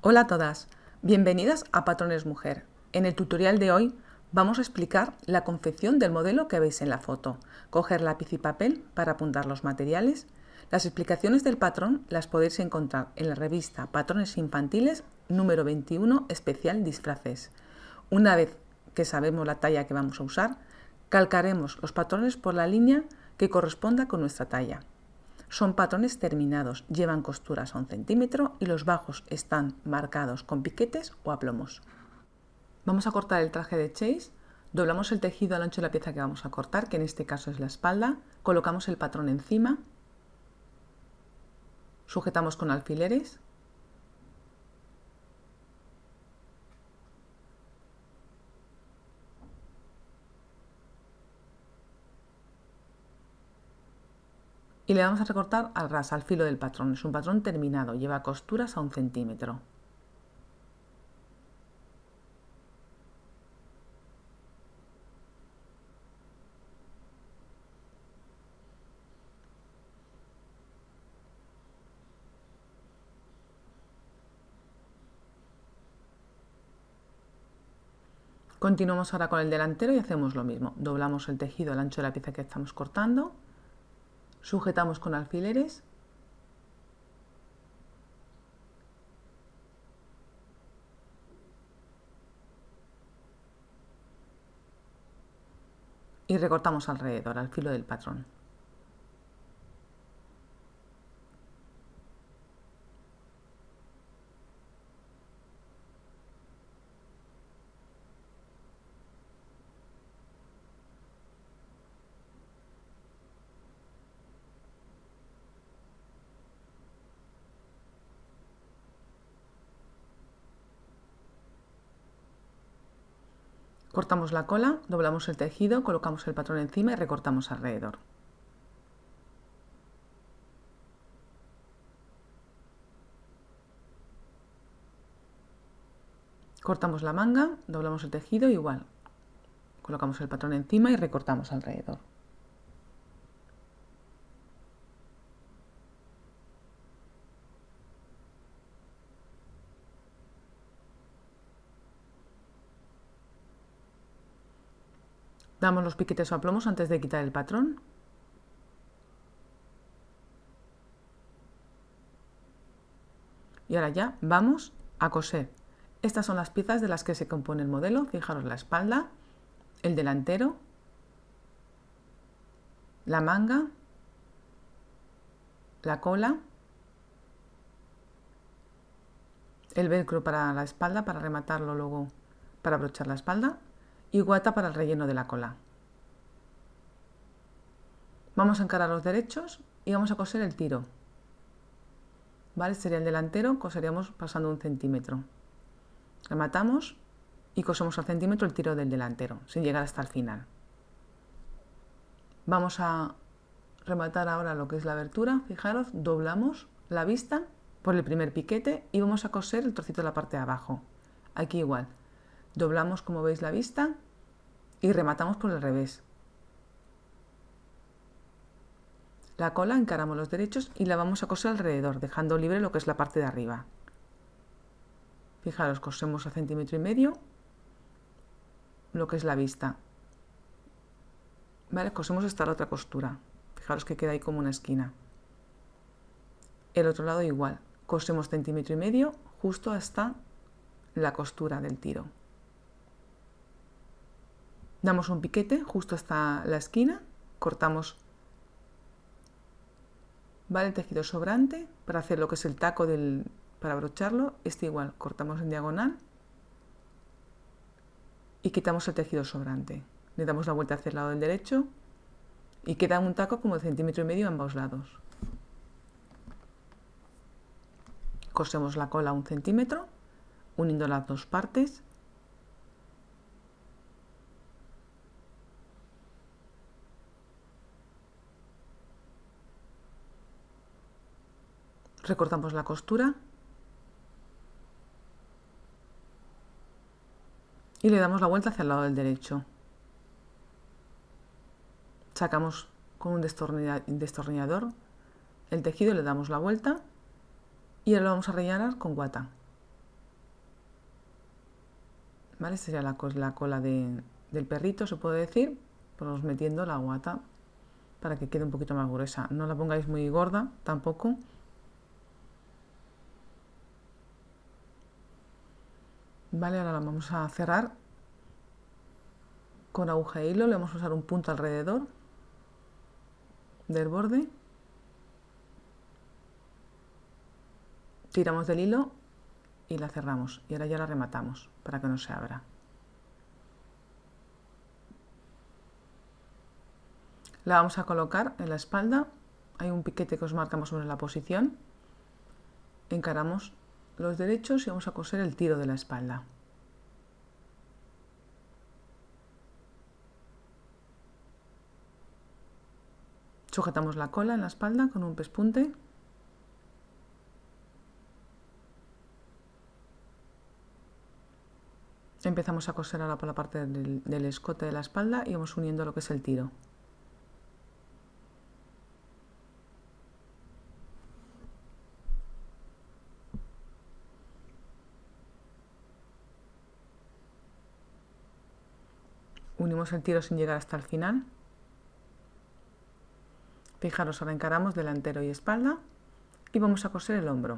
Hola a todas, bienvenidas a Patrones Mujer. En el tutorial de hoy vamos a explicar la confección del modelo que veis en la foto, coger lápiz y papel para apuntar los materiales. Las explicaciones del patrón las podéis encontrar en la revista Patrones Infantiles número 21 especial disfraces. Una vez que sabemos la talla que vamos a usar, calcaremos los patrones por la línea que corresponda con nuestra talla. Son patrones terminados, llevan costuras a 1 centímetro y los bajos están marcados con piquetes o aplomos. Vamos a cortar el traje de Chase, doblamos el tejido al ancho de la pieza que vamos a cortar, que en este caso es la espalda, colocamos el patrón encima, sujetamos con alfileres, y le vamos a recortar al ras, al filo del patrón. Es un patrón terminado, lleva costuras a 1 centímetro. Continuamos ahora con el delantero y hacemos lo mismo. Doblamos el tejido al ancho de la pieza que estamos cortando, sujetamos con alfileres y recortamos alrededor, al filo del patrón. Cortamos la cola, doblamos el tejido, colocamos el patrón encima y recortamos alrededor. Cortamos la manga, doblamos el tejido igual. Colocamos el patrón encima y recortamos alrededor. Damos los piquetes o aplomos antes de quitar el patrón. Y ahora ya vamos a coser. Estas son las piezas de las que se compone el modelo. Fijaros la espalda, el delantero, la manga, la cola, el velcro para la espalda, para rematarlo luego, para abrochar la espalda, y guata para el relleno de la cola. Vamos a encarar los derechos y vamos a coser el tiro. ¿Vale? Sería el delantero, coseríamos pasando 1 centímetro. Rematamos y cosemos al centímetro el tiro del delantero, sin llegar hasta el final. Vamos a rematar ahora lo que es la abertura. Fijaros, doblamos la vista por el primer piquete y vamos a coser el trocito de la parte de abajo. Aquí igual, doblamos como veis la vista y rematamos por el revés. La cola encaramos los derechos y la vamos a coser alrededor, dejando libre lo que es la parte de arriba. Fijaros, cosemos a 1,5 centímetros lo que es la vista. Vale, cosemos hasta la otra costura. Fijaros que queda ahí como una esquina. El otro lado igual, cosemos 1,5 centímetros justo hasta la costura del tiro. Damos un piquete justo hasta la esquina, cortamos, ¿vale?, el tejido sobrante para hacer lo que es el taco para abrocharlo. Este igual, cortamos en diagonal y quitamos el tejido sobrante. Le damos la vuelta hacia el lado del derecho y queda un taco como de 1,5 centímetros a ambos lados. Cosemos la cola a 1 centímetro, uniendo las dos partes. Recortamos la costura y le damos la vuelta hacia el lado del derecho. Sacamos con un destornillador el tejido, le damos la vuelta y ahora lo vamos a rellenar con guata. ¿Vale? Esta sería la cola del perrito, se puede decir. Pues metiendo la guata para que quede un poquito más gruesa. No la pongáis muy gorda tampoco. Vale, ahora la vamos a cerrar con aguja e hilo. Le vamos a usar un punto alrededor del borde. Tiramos del hilo y la cerramos. Y ahora ya la rematamos para que no se abra. La vamos a colocar en la espalda. Hay un piquete que os marca más o menos la posición. Encaramos los derechos y vamos a coser el tiro de la espalda. Sujetamos la cola en la espalda con un pespunte. Empezamos a coser ahora por la parte del escote de la espalda y vamos uniendo lo que es el tiro. Unimos el tiro sin llegar hasta el final. Fijaros, ahora encaramos delantero y espalda y vamos a coser el hombro.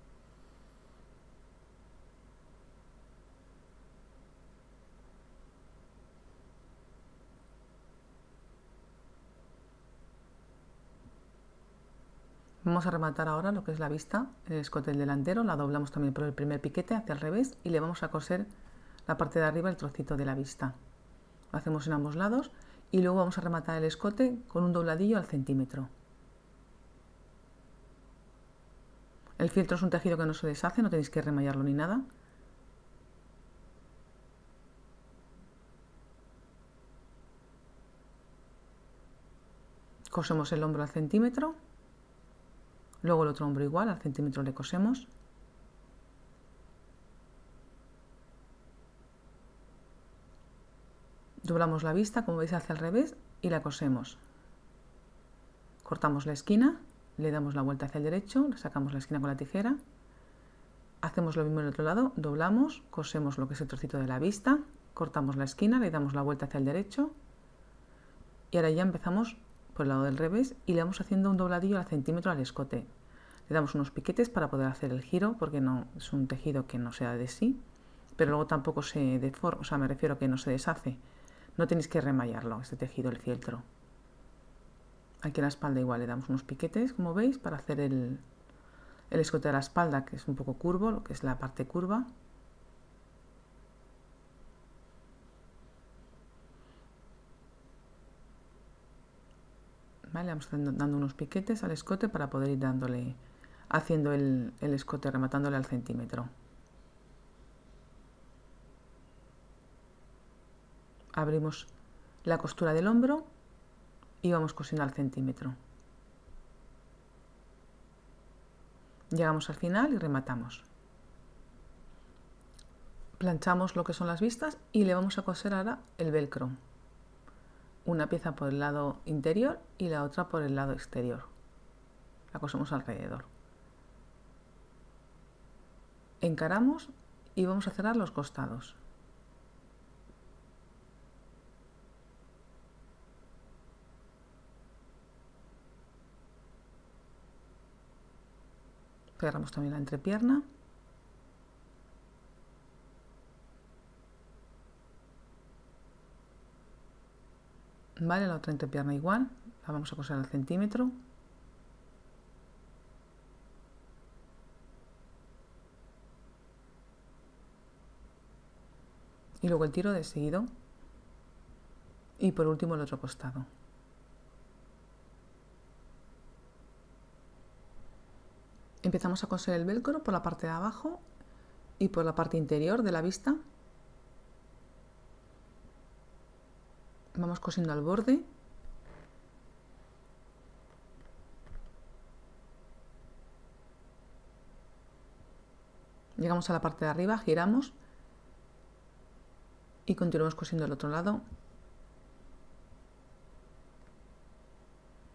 Vamos a rematar ahora lo que es la vista, el escote del delantero, la doblamos también por el primer piquete hacia el revés y le vamos a coser la parte de arriba, el trocito de la vista. Lo hacemos en ambos lados y luego vamos a rematar el escote con un dobladillo al centímetro. El fieltro es un tejido que no se deshace, no tenéis que remallarlo ni nada. Cosemos el hombro al centímetro, luego el otro hombro igual, al centímetro le cosemos. Doblamos la vista, como veis, hacia el revés y la cosemos. Cortamos la esquina, le damos la vuelta hacia el derecho, le sacamos la esquina con la tijera. Hacemos lo mismo en el otro lado, doblamos, cosemos lo que es el trocito de la vista, cortamos la esquina, le damos la vuelta hacia el derecho. Y ahora ya empezamos por el lado del revés y le vamos haciendo un dobladillo al centímetro al escote. Le damos unos piquetes para poder hacer el giro, porque no es un tejido que no sea de sí, pero luego tampoco se deforma, o sea, me refiero a que no se deshace. No tenéis que remallarlo, este tejido, el fieltro. Aquí en la espalda igual le damos unos piquetes, como veis, para hacer el escote de la espalda, que es un poco curvo, lo que es la parte curva. Vale, vamos dando unos piquetes al escote para poder ir dándole, haciendo el escote, rematándole al centímetro. Abrimos la costura del hombro y vamos cosiendo al centímetro. Llegamos al final y rematamos. Planchamos lo que son las vistas y le vamos a coser ahora el velcro. Una pieza por el lado interior y la otra por el lado exterior. La cosemos alrededor. Encaramos y vamos a cerrar los costados. Cerramos también la entrepierna. Vale, la otra entrepierna igual, la vamos a coser al centímetro. Y luego el tiro de seguido. Y por último el otro costado. Empezamos a coser el velcro por la parte de abajo y por la parte interior de la vista. Vamos cosiendo al borde. Llegamos a la parte de arriba, giramos y continuamos cosiendo el otro lado.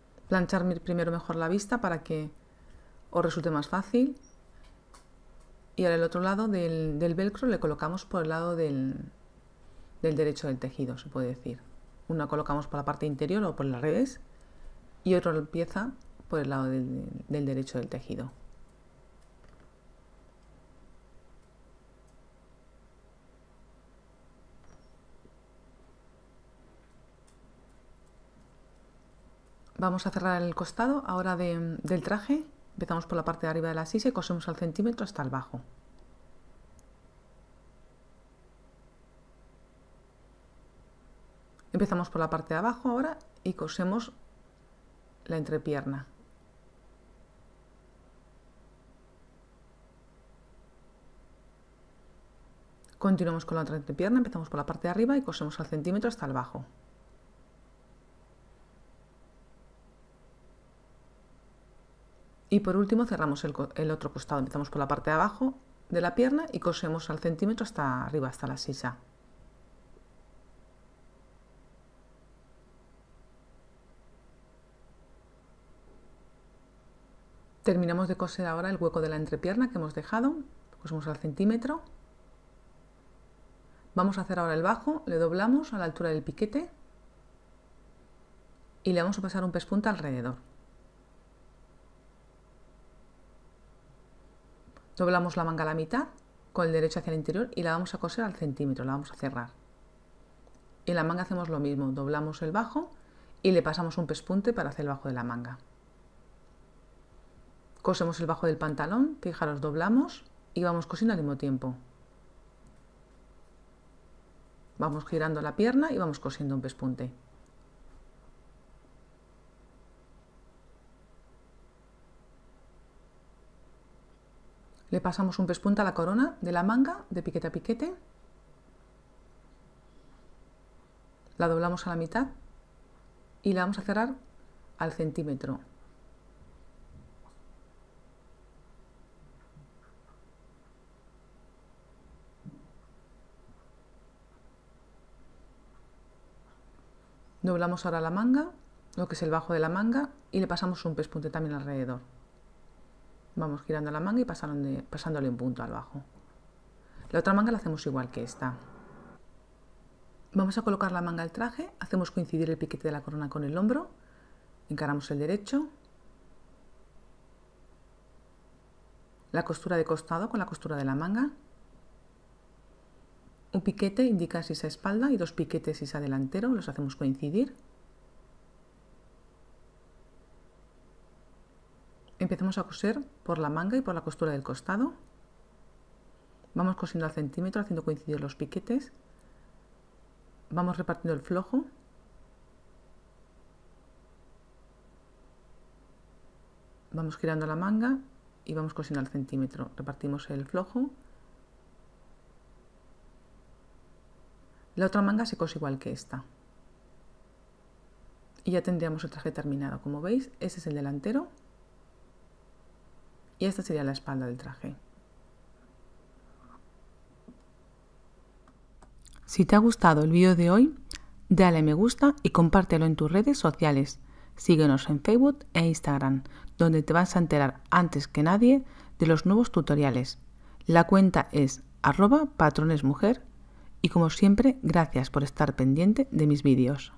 Planchar primero mejor la vista para que os resulte más fácil. y ahora el otro lado del velcro le colocamos por el lado del derecho del tejido, se puede decir. Una colocamos por la parte interior o por el revés y otra pieza por el lado del derecho del tejido. Vamos a cerrar el costado ahora del traje. Empezamos por la parte de arriba de la sisa y cosemos al centímetro hasta el bajo. Empezamos por la parte de abajo ahora y cosemos la entrepierna. Continuamos con la otra entrepierna, empezamos por la parte de arriba y cosemos al centímetro hasta el bajo. Y por último cerramos el otro costado, empezamos por la parte de abajo de la pierna y cosemos al centímetro hasta arriba, hasta la sisa. Terminamos de coser ahora el hueco de la entrepierna que hemos dejado, cosemos al centímetro. Vamos a hacer ahora el bajo, le doblamos a la altura del piquete y le vamos a pasar un pespunta alrededor. Doblamos la manga a la mitad con el derecho hacia el interior y la vamos a coser al centímetro, la vamos a cerrar. En la manga hacemos lo mismo, doblamos el bajo y le pasamos un pespunte para hacer el bajo de la manga. Cosemos el bajo del pantalón, fijaros, doblamos y vamos cosiendo al mismo tiempo. Vamos girando la pierna y vamos cosiendo un pespunte. Le pasamos un pespunte a la corona de la manga de piquete a piquete. La doblamos a la mitad y la vamos a cerrar al centímetro. Doblamos ahora la manga, lo que es el bajo de la manga, y le pasamos un pespunte también alrededor. Vamos girando la manga y pasándole un punto al bajo. La otra manga la hacemos igual que esta. Vamos a colocar la manga al traje, hacemos coincidir el piquete de la corona con el hombro, encaramos el derecho, la costura de costado con la costura de la manga, un piquete indica sisa espalda y dos piquetes sisa delantero, los hacemos coincidir. Empezamos a coser por la manga y por la costura del costado. Vamos cosiendo al centímetro haciendo coincidir los piquetes. Vamos repartiendo el flojo. Vamos girando la manga y vamos cosiendo al centímetro. Repartimos el flojo. La otra manga se cose igual que esta. Y ya tendríamos el traje terminado. Como veis, ese es el delantero. Y esta sería la espalda del traje. Si te ha gustado el vídeo de hoy, dale me gusta y compártelo en tus redes sociales. Síguenos en Facebook e Instagram, donde te vas a enterar antes que nadie de los nuevos tutoriales. La cuenta es @patronesmujer y como siempre, gracias por estar pendiente de mis vídeos.